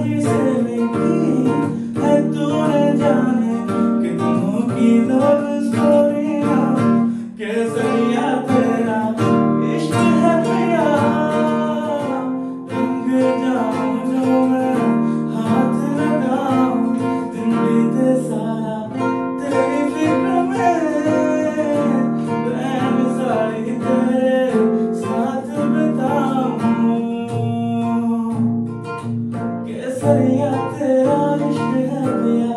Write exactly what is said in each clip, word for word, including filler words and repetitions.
जिसे लिखी है तूने जाने कितनों की लव स्टोरियां। केसरिया तेरा इश्क है पिया, रंग जाऊं जो मैं हाथ लगाऊं, दिन बीते सारा तेरी फिक्र में, बैन साड़ी तेरे साथ बिताऊं। केसरिया तेरा इश्क है पिया,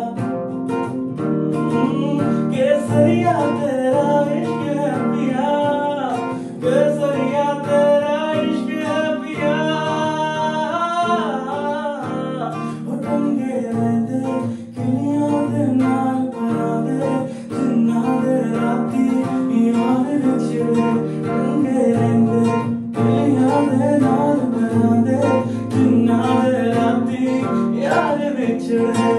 केसरिया तेरा इश्क है पिया, केसरिया तेरा इश्क है पिया। ओ टंगे रहंदे किलियां दे नाल परां दे, जिन्ना दे राती यार विछड़े। टंगे रहंदे किलियां दे नाल परां दे, जिन्ना दे राती यार विछड़े।